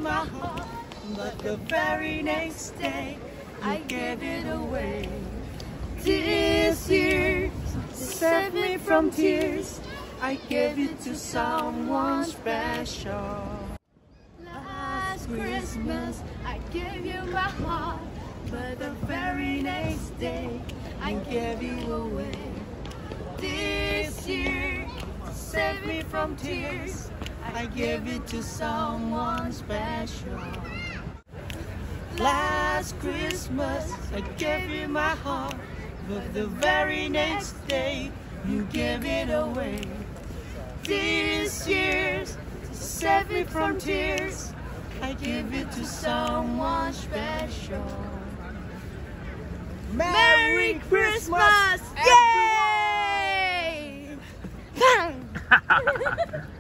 my heart, but the very next day I gave it away. This year, to save me from tears, I gave it to someone special. Last Christmas, I gave you my heart, but the very next day, I gave you away. This year, to save me from tears, I gave it to someone special. Last Christmas, I gave you my heart, but the very next day, you gave it away. This year, to save me from tears, I give it to someone special. Merry Christmas! Yay!